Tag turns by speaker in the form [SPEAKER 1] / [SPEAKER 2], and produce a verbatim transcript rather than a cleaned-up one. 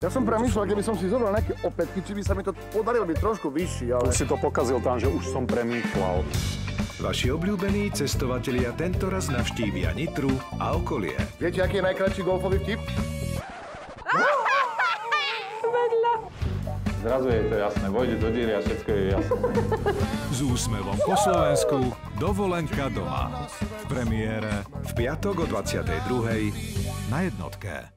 [SPEAKER 1] Ja som premýšľal, keby som si zobral nejaké opätky, či by sa mi to podarilo byť trošku vyšší, ale...
[SPEAKER 2] Už si to pokazil tam, že už som premýšľal.
[SPEAKER 3] Vaši obľúbení cestovatelia tento raz navštívia Nitru a okolie.
[SPEAKER 1] Viete, aký je najkratší golfový vtip?
[SPEAKER 2] Zrazu je to jasné, vojde do díry a všetko je jasné.
[SPEAKER 3] S úsmevom po Slovensku, dovolenka doma. V premiére v piatok o dvadsiatej druhej na jednotke.